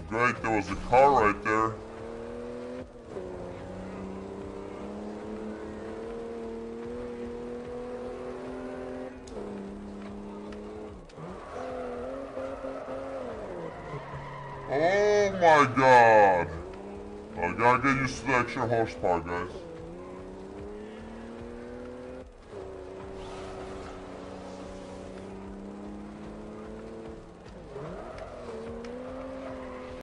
Great, there was a car right there. Oh my god! I gotta get used to the extra horsepower, guys.